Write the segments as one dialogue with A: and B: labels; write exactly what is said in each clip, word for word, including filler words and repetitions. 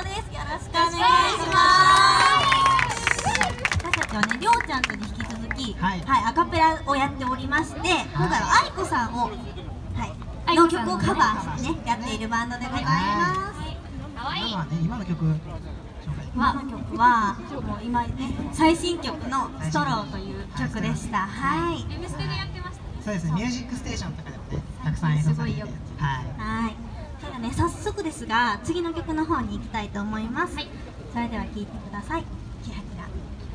A: です。よろしくお願いします。私たちはね、りょうちゃんとに引き続き、はい、はい、アカペラをやっておりまして、今回はあいこさんを、はい、の曲をカバーしてね、やっているバンドでございます。
B: 今はね、今の曲。
A: 今の曲はもう今ね、最新曲の「ストロー」という曲でした。はい。
B: エムステでやってましたね。そうですね。ミュージックステーションとかでもね、たくさん演奏されてて、はい。
A: はい。ではね、早速ですが、次の曲の方に行きたいと思います。はい。それでは聴いてください。キラキラ。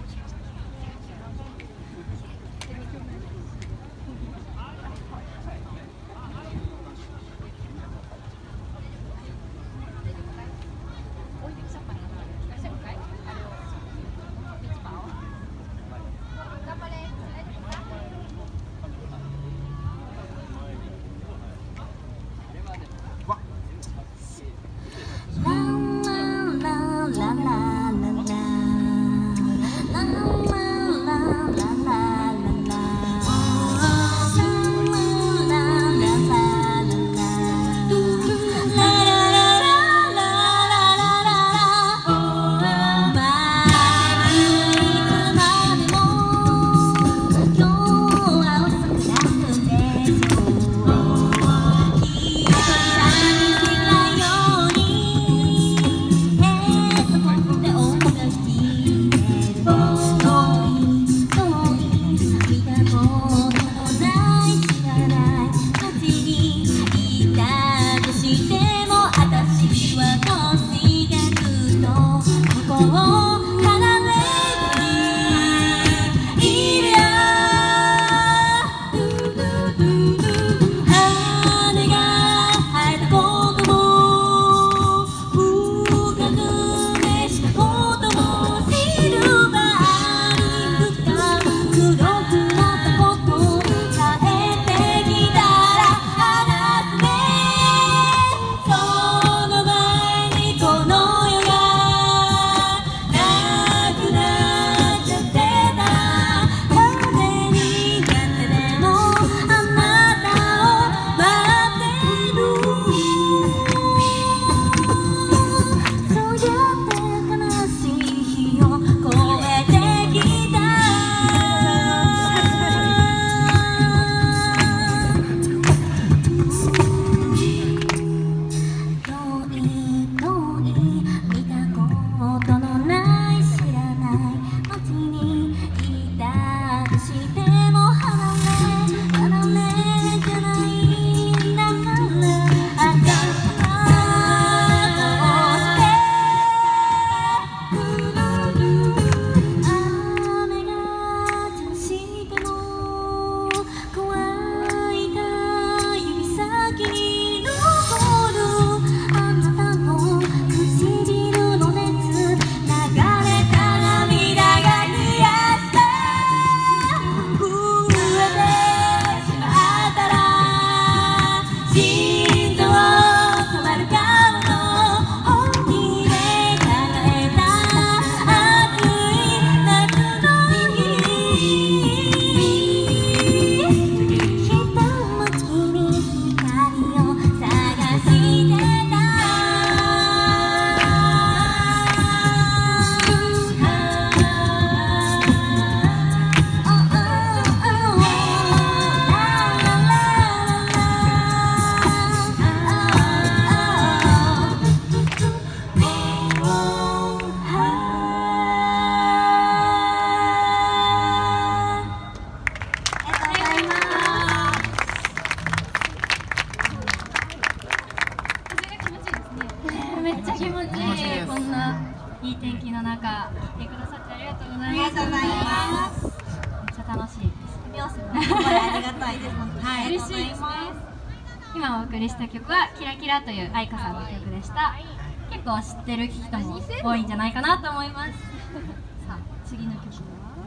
C: いい天気の中来てくださってありがとうございます。ありがとうございます。めっちゃ楽しいです。
A: りょうすもすごいありがたいです。
C: はい、嬉しいですね。今お送りした曲はキラキラという愛花さんの曲でした。結構知ってる人も多いんじゃないかなと思います。さあ次の曲は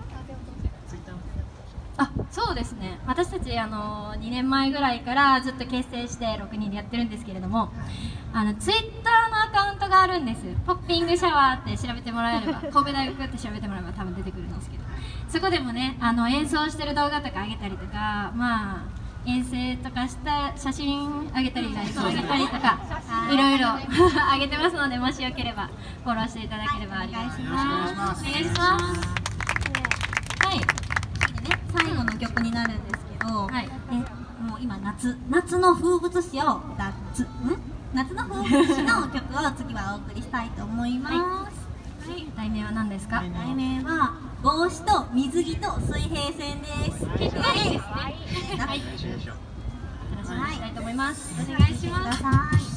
C: あ、そうですね、私たちあのにねんまえぐらいからずっと結成してろくにんでやってるんですけれども、あのツイッターのアカウントがあるんです。ポッピングシャワーって調べてもらえれば神戸大学って調べてもらえば多分出てくるんですけど、そこでもねあの演奏してる動画とか上げたりとか、まあ遠征とかした写真あげたりライブあげたりとかいろいろあげてますので、もしよければフォローしていただければありがとうございます。お願いします。はい、
A: ね、最後の曲になるんですけど、はい、ね、もう今夏夏の風物詩を夏ん夏の風物詩の曲を次はお送りしたいと思います。
C: はい、題名は何ですか？
A: 題名は帽子と水着と水平線です。
C: 結構いいですね。はい、お願いしたいと思います。お願いします。